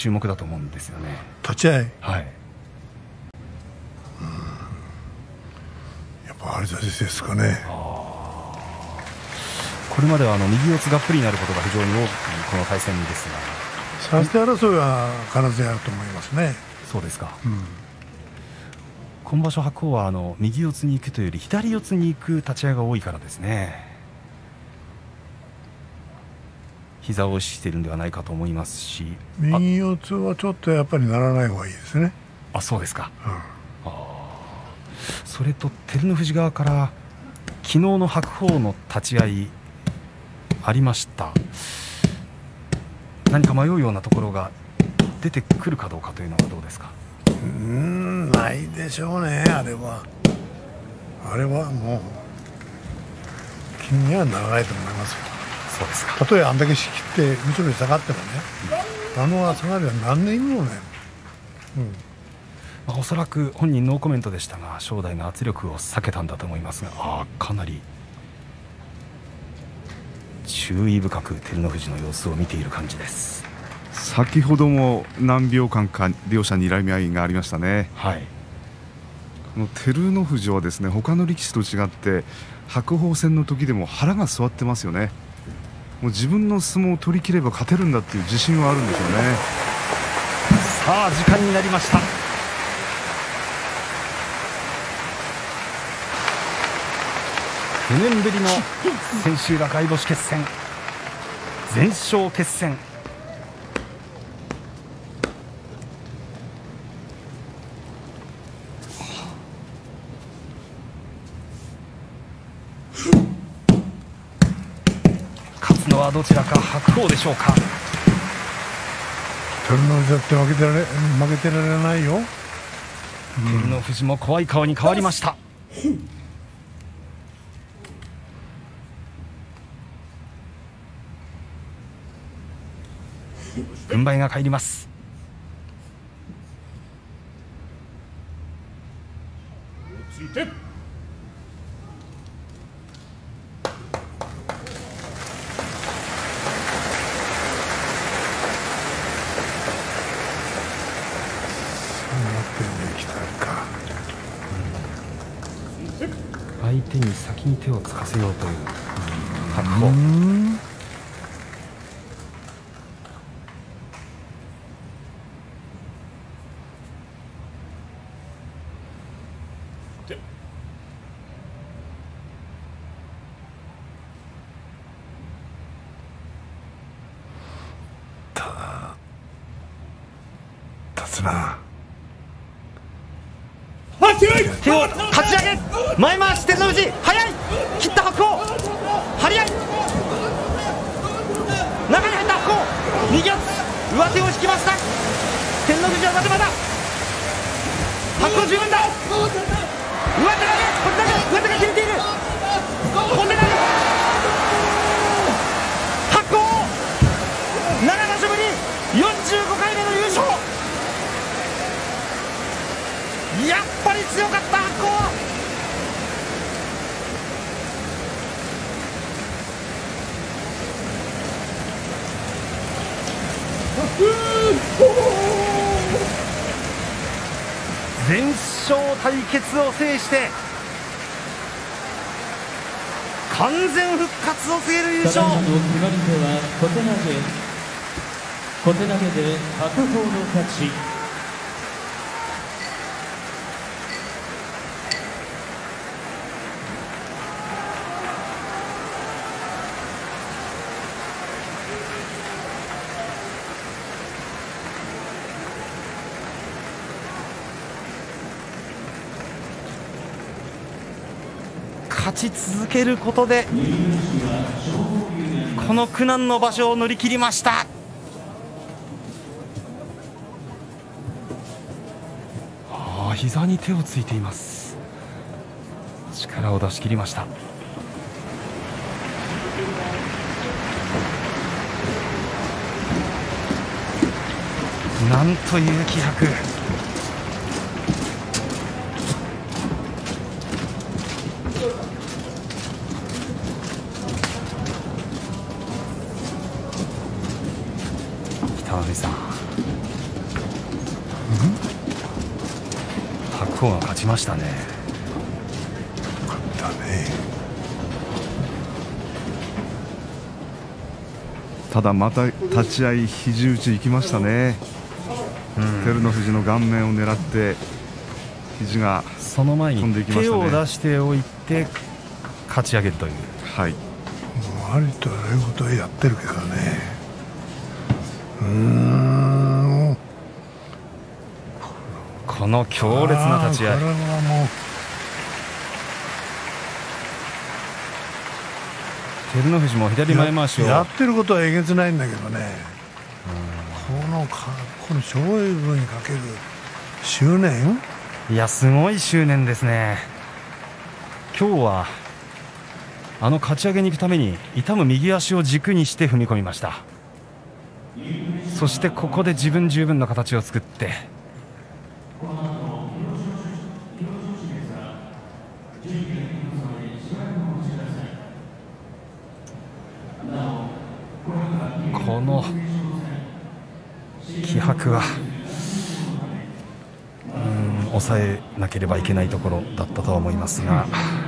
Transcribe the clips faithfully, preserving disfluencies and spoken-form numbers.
注目だと思うんですよね。 立ち合い、 はい、 うん、やっぱ張り差しですかね。 これまではあの右四つがっぷりになることが非常に多くこの対戦ですが、差し手争いは必ずやると思いますね。 そうですか、 うん、 今場所白鵬はあの右四つに行くというより左四つに行く立ち合いが多いからですね、膝を意識しているんではないかと思いますし、 右四つはちょっとやっぱりならない方がいいですね。 あ、そうですか、 うん、 あ、それと照ノ富士側から昨日の白鵬の立ち合いありました。何か迷うようなところが出てくるかどうかというのはどうですか。 うーん、ないでしょうね。あれはあれはもう気にはならないと思いますよ。 そうですか。 たとえあんだけ仕切って後ろに下がってもね、あの下がりは何の意味もない、うんまあ、おそらく本人ノーコメントでしたが正代の圧力を避けたんだと思いますが、あ、かなり注意深く照ノ富士の様子を見ている感じです。 先ほども何秒間か両者にらみ合いがありましたね。 はい、 この照ノ富士はですね、他の力士と違って白鵬戦の時でも腹が据わってますよね。もう自分の相撲を取り切れば勝てるんだっていう自信はあるんでしょうね。 さあ時間になりました。きゅうねんぶりの千秋楽相星決戦、全勝決戦。勝つのはどちらか、白鵬でしょうか。 照ノ富士だって負けてられ負けてられないよ。 照ノ富士も怖い顔に変わりました。軍配が返ります。相手に先に手をつかせようという白鵬。 立つな。 手をかち上げ、前回し照ノ富士、速い、切った白鵬、張り合い、中に入った白鵬、右四つ、上手を引きました。照ノ富士はまだまだ白鵬十分だ。上手投げ、これだけ上手が切れている。これだけ白鵬なな場所ぶりよんじゅうごかいめの優勝。やっぱり強かった白鵬。全勝対決を制して完全復活を告げる優勝。 ただいまの決まり手は小手投げ、小手投げで白鵬の勝ち。 勝ち続けることでこの苦難の場所を乗り切りました。ああ、膝に手をついています。力を出し切りました。なんという気迫。北の富士さん、 鵬が勝ちましたね。 だね。 ただまた立ち合い肘打ち行きましたね。照ノ富士の顔面を狙って肘がその前に飛んでいきまし手たねを出しておいて勝ち上げるという。 はい。 もうありということをやってるけどね。うーん。 この強烈な立ち合い。 これはもう照ノ富士も左前回しをやってることはえげつないんだけどね。このかこの勝負にかける執念。 いやすごい執念ですね。今日はあの勝ち上げに行くために痛む右足を軸にして踏み込みました。そしてここで自分十分の形を作ってこの気迫はうん抑えなければいけないところだったとは思いますが、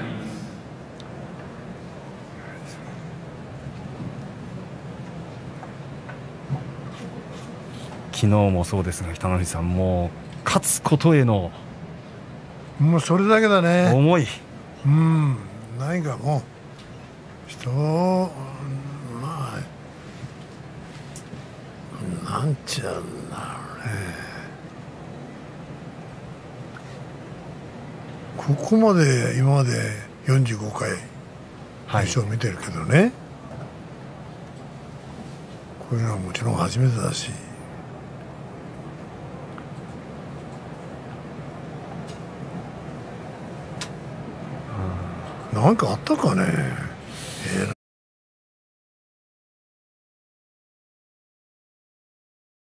昨日もそうですが北の富士さんもう勝つことへのもうそれだけだね。 思い、 うん何かもう人をまあなんちゃうんだろうね。ここまで今までよんじゅうごかい優勝を見てるけどね、こういうのはもちろん初めてだし、なんかあったかね。